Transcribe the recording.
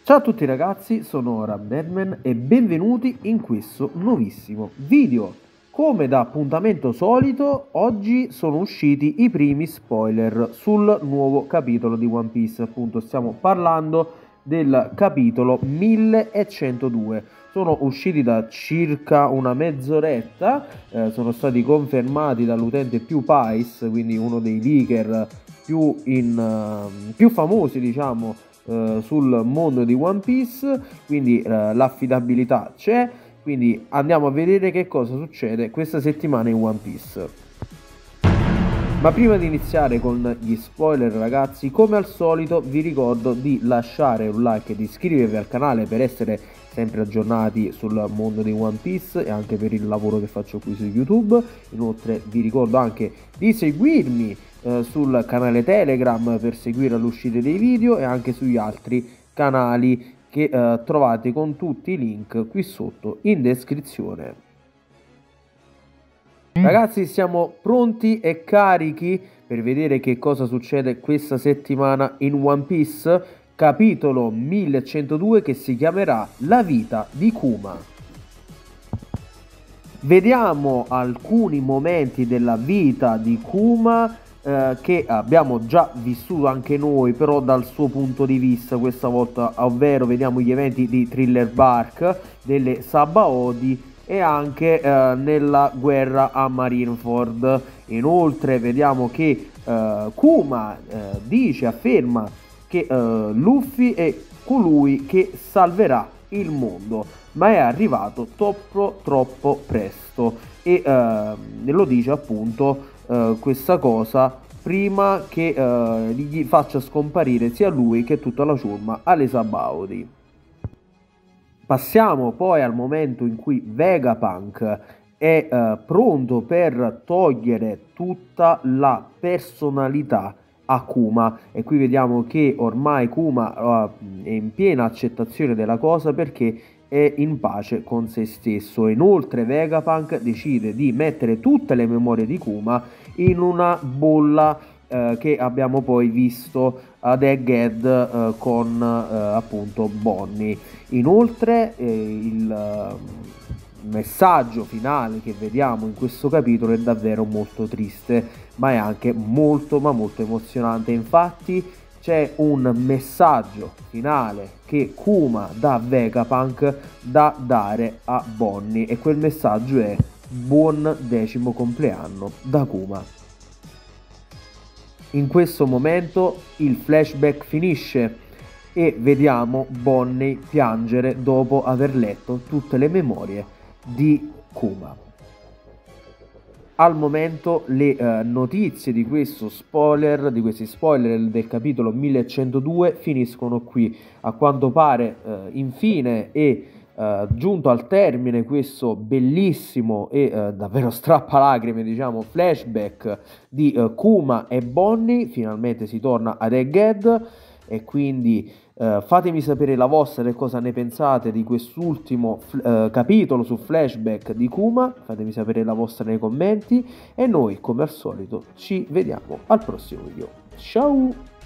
Ciao a tutti ragazzi, sono Rabdeadman e benvenuti in questo nuovissimo video. Come da appuntamento solito, oggi sono usciti i primi spoiler sul nuovo capitolo di One Piece. Appunto stiamo parlando del capitolo 1102. Sono usciti da circa una mezz'oretta, sono stati confermati dall'utente PewPies, quindi uno dei leaker più famosi, diciamo, sul mondo di One Piece, quindi l'affidabilità c'è, quindi andiamo a vedere che cosa succede questa settimana in One Piece. Ma prima di iniziare con gli spoiler ragazzi, come al solito vi ricordo di lasciare un like e di iscrivervi al canale per essere sempre aggiornati sul mondo di One Piece e anche per il lavoro che faccio qui su YouTube. Inoltre vi ricordo anche di seguirmi sul canale Telegram per seguire l'uscita dei video e anche sugli altri canali che trovate con tutti i link qui sotto in descrizione. Ragazzi, siamo pronti e carichi per vedere che cosa succede questa settimana in One Piece, capitolo 1102 che si chiamerà La vita di Kuma. Vediamo alcuni momenti della vita di Kuma che abbiamo già vissuto anche noi, però dal suo punto di vista questa volta, ovvero vediamo gli eventi di Thriller Bark, delle Sabaody e anche nella guerra a Marineford. Inoltre vediamo che Kuma afferma che Luffy è colui che salverà il mondo, ma è arrivato troppo presto e lo dice appunto questa cosa prima che gli faccia scomparire sia lui che tutta la ciurma alle Sabaody. Passiamo poi al momento in cui Vegapunk è pronto per togliere tutta la personalità a Kuma, e qui vediamo che ormai Kuma è in piena accettazione della cosa perché è in pace con se stesso. Inoltre Vegapunk decide di mettere tutte le memorie di Kuma in una bolla che abbiamo poi visto ad Egghead con appunto Bonnie. Inoltre il messaggio finale che vediamo in questo capitolo è davvero molto triste, ma è anche molto emozionante. Infatti c'è un messaggio finale che Kuma dà a Vegapunk da dare a Bonnie, e quel messaggio è: buon 10° compleanno da Kuma. In questo momento il flashback finisce e vediamo Bonnie piangere dopo aver letto tutte le memorie di Kuma. Al momento le notizie di questi spoiler del capitolo 1102 finiscono qui. A quanto pare infine è giunto al termine questo bellissimo e davvero strappalacrime, diciamo, flashback di Kuma e Bonnie. Finalmente si torna ad Egghead e quindi fatemi sapere la vostra, che cosa ne pensate di quest'ultimo capitolo su flashback di Kuma. Fatemi sapere la vostra nei commenti e noi come al solito ci vediamo al prossimo video. Ciao!